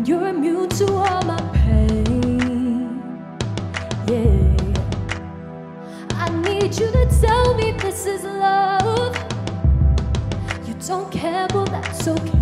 you're immune to all my pain. Yeah, I need you to tell me this is love. You don't care, well that's okay.